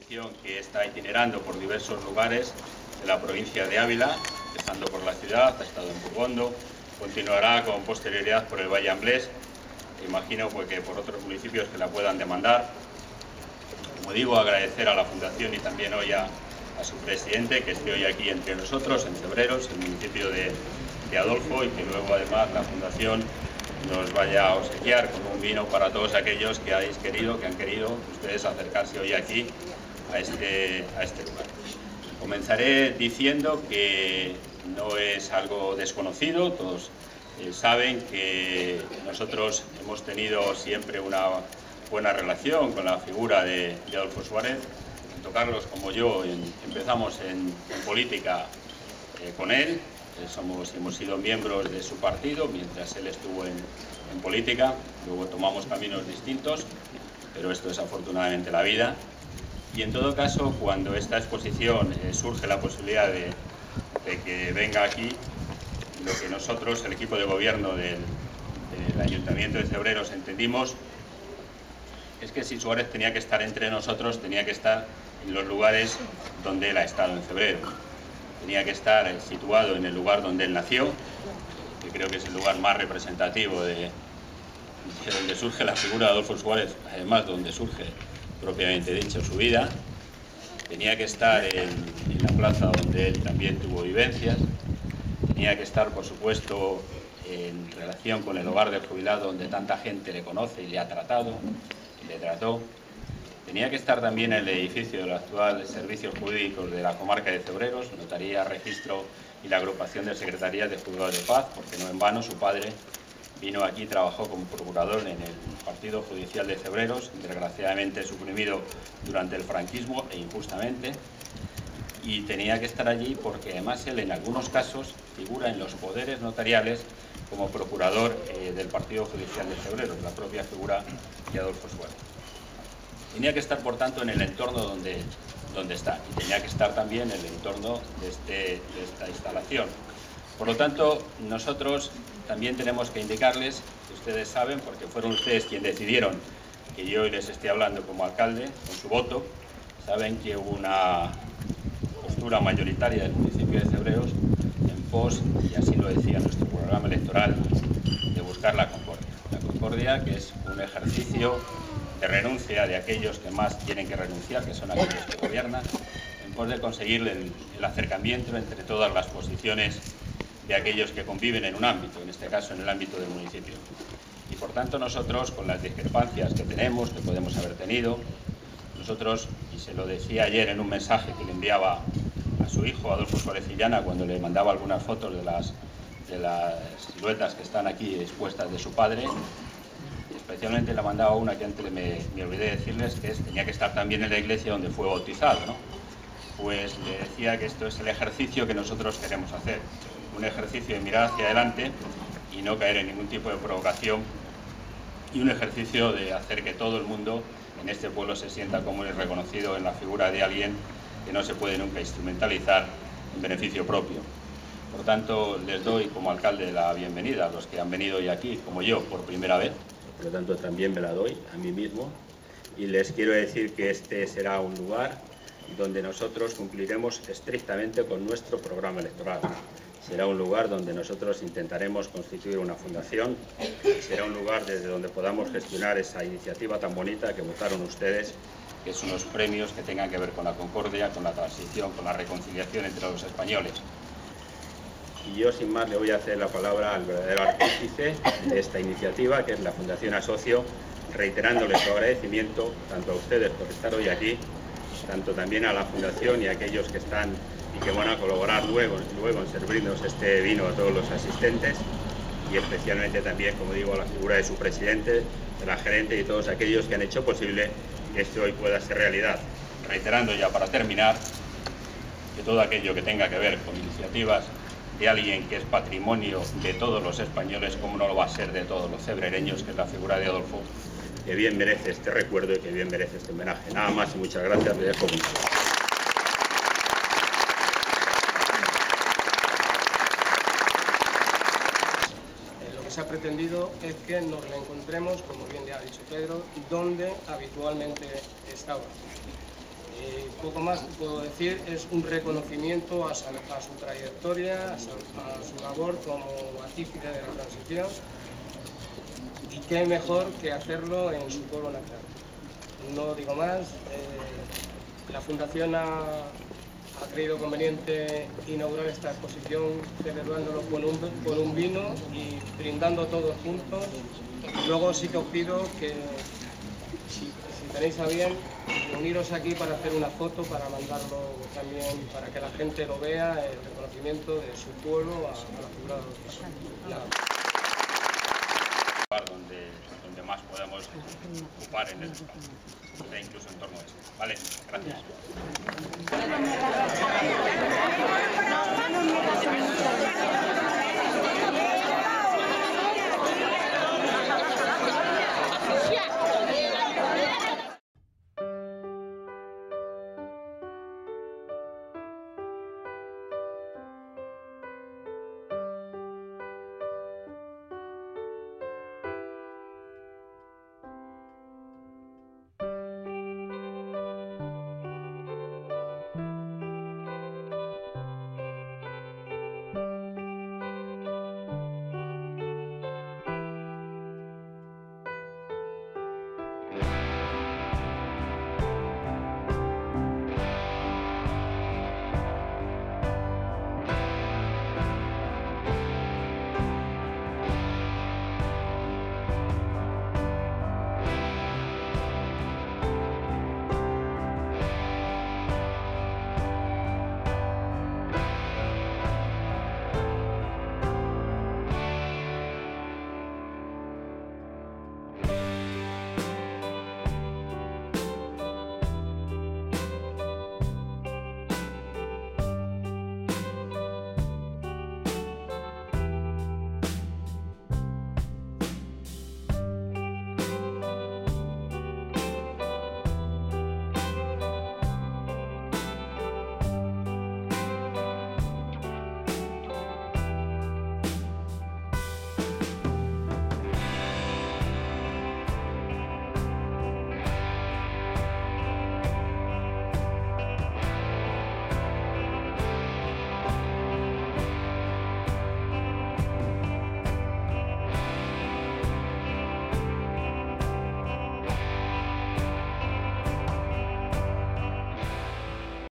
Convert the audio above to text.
exposición que está itinerando por diversos lugares de la provincia de Ávila, empezando por la ciudad, ha estado en Burgondo, continuará con posterioridad por el Valle Amblés, imagino pues, que por otros municipios que la puedan demandar. Como digo, agradecer a la Fundación y también hoy a su presidente que esté hoy aquí entre nosotros, en Cebreros, el municipio de Adolfo, y que luego además la Fundación nos vaya a obsequiar con un vino para todos aquellos que habéis querido, que han querido ustedes acercarse hoy aquí a este lugar. Comenzaré diciendo que no es algo desconocido, todos saben que nosotros hemos tenido siempre una buena relación con la figura de Adolfo Suárez. Tanto Carlos como yo empezamos en política con él. Hemos sido miembros de su partido mientras él estuvo en política, luego tomamos caminos distintos, pero esto es afortunadamente la vida. Y en todo caso, cuando esta exposición surge la posibilidad de que venga aquí, lo que nosotros, el equipo de gobierno del Ayuntamiento de Cebreros, entendimos es que si Suárez tenía que estar entre nosotros, tenía que estar en los lugares donde él ha estado en Cebreros. Tenía que estar situado en el lugar donde él nació, que creo que es el lugar más representativo de donde surge la figura de Adolfo Suárez, además donde surge propiamente dicho su vida. Tenía que estar en la plaza donde él también tuvo vivencias. Tenía que estar, por supuesto, en relación con el hogar del jubilado donde tanta gente le conoce y le ha tratado, y le trató. Tenía que estar también en el edificio del actual Servicios Jurídicos de la comarca de Cebreros, Notaría, Registro y la agrupación de Secretarías de Juzgados de Paz, porque no en vano su padre vino aquí y trabajó como procurador en el Partido Judicial de Cebreros, desgraciadamente suprimido durante el franquismo e injustamente. Y tenía que estar allí porque además él en algunos casos figura en los poderes notariales como procurador del Partido Judicial de Cebreros, la propia figura de Adolfo Suárez. Tenía que estar, por tanto, en el entorno donde está, y tenía que estar también en el entorno de esta instalación. Por lo tanto, nosotros también tenemos que indicarles, que ustedes saben, porque fueron ustedes quienes decidieron que yo hoy les esté hablando como alcalde, con su voto, saben que hubo una postura mayoritaria del municipio de Cebreros en pos, y así lo decía nuestro programa electoral, de buscar la concordia. La concordia, que es un ejercicio de renuncia de aquellos que más tienen que renunciar, que son aquellos que gobiernan, en pos de conseguir el acercamiento entre todas las posiciones de aquellos que conviven en un ámbito, en este caso en el ámbito del municipio. Y por tanto nosotros, con las discrepancias que tenemos, que podemos haber tenido, nosotros, y se lo decía ayer en un mensaje que le enviaba a su hijo Adolfo Suárez Illana cuando le mandaba algunas fotos de las siluetas que están aquí expuestas de su padre, especialmente le mandaba una que antes me olvidé de decirles, que tenía que estar también en la iglesia donde fue bautizado, ¿no? Pues le decía que esto es el ejercicio que nosotros queremos hacer, un ejercicio de mirar hacia adelante y no caer en ningún tipo de provocación, y un ejercicio de hacer que todo el mundo en este pueblo se sienta común y reconocido en la figura de alguien que no se puede nunca instrumentalizar en beneficio propio. Por tanto, les doy como alcalde la bienvenida a los que han venido hoy aquí, como yo, por primera vez. Por lo tanto, también me la doy a mí mismo. Y les quiero decir que este será un lugar donde nosotros cumpliremos estrictamente con nuestro programa electoral. Será un lugar donde nosotros intentaremos constituir una fundación. Será un lugar desde donde podamos gestionar esa iniciativa tan bonita que votaron ustedes, que son los premios que tengan que ver con la concordia, con la transición, con la reconciliación entre los españoles. Y yo, sin más, le voy a hacer la palabra al verdadero artífice de esta iniciativa, que es la Fundación Asocio, reiterándoles su agradecimiento tanto a ustedes por estar hoy aquí, tanto también a la Fundación y a aquellos que están y que van a colaborar luego en servirnos este vino a todos los asistentes, y especialmente también, como digo, a la figura de su presidente, de la gerente y todos aquellos que han hecho posible que esto hoy pueda ser realidad. Reiterando ya para terminar que todo aquello que tenga que ver con iniciativas de alguien que es patrimonio de todos los españoles, como no lo va a ser de todos los cebrereños, que es la figura de Adolfo, que bien merece este recuerdo y que bien merece este homenaje. Nada más y muchas gracias. Le dejo mucho. Lo que se ha pretendido es que nos la encontremos, como bien ya ha dicho Pedro, donde habitualmente estaba. poco más que puedo decir, es un reconocimiento a su trayectoria, a su labor como artífice de la transición, y qué mejor que hacerlo en su pueblo natal. No digo más, la Fundación ha creído conveniente inaugurar esta exposición celebrándolo con un vino y brindando todos juntos. Luego sí que os pido que, si tenéis a bien, uniros aquí para hacer una foto, para mandarlo también, para que la gente lo vea, el reconocimiento de su pueblo a la figura de los donde más podamos ocupar en el espacio, incluso en torno a esto. Vale, gracias.